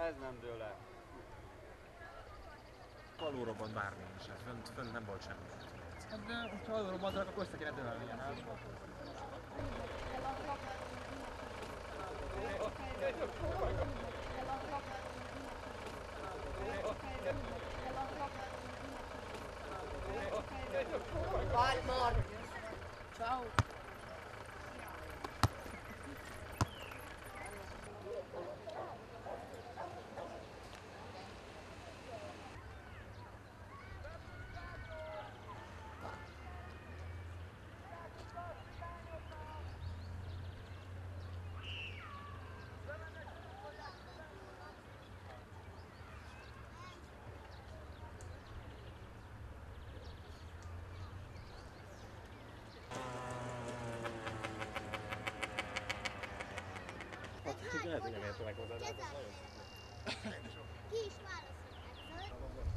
Ez nem dől el. Alulrobban bármi is, hát fönt nem volt semmi. Hát de, ha alulrobbantanak, akkor össze kéne dőlnie, nem? Bye, Mark. Ciao. Lehet, hogy nem értenek hozzá, de hát ez nagyon Ki is válaszolhat.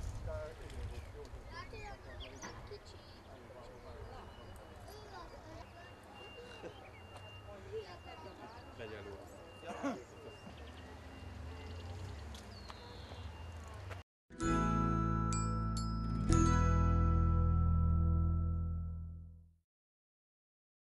Kicsi. Ő az legyen róla.